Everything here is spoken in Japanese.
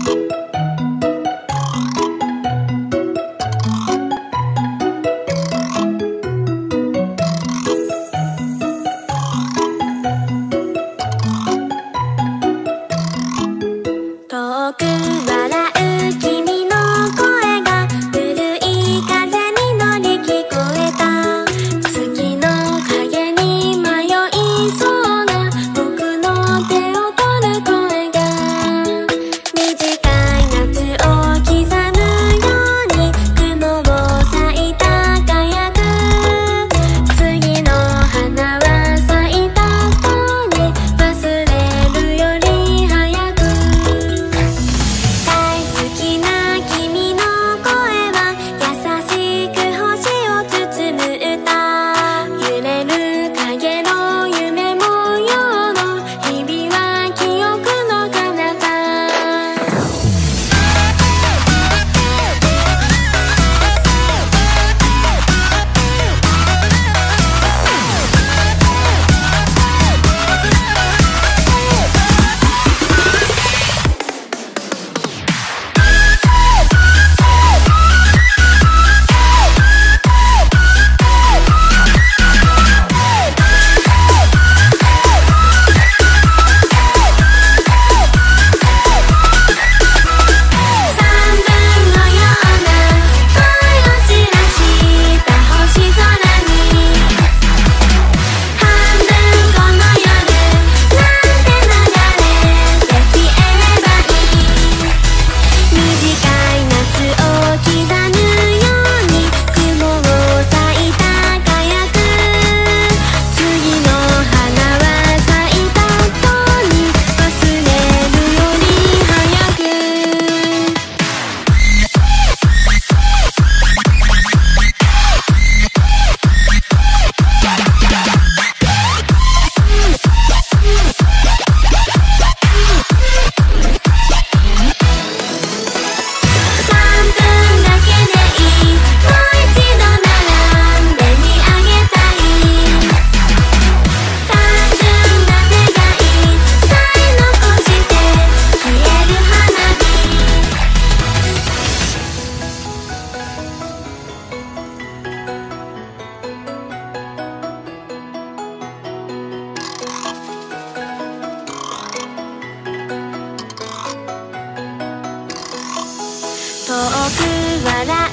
遠く笑う君の声が古い風に乗り聞こえた。月の影に迷いそうな僕の手を取る声が、短い夏を刻むように雲を咲いた輝く。次の花は咲いた後に忘れるより早く。大好きな君の声は優しく星を包む歌。揺れる影の夢模様の日々は記憶の彼方。遠く笑う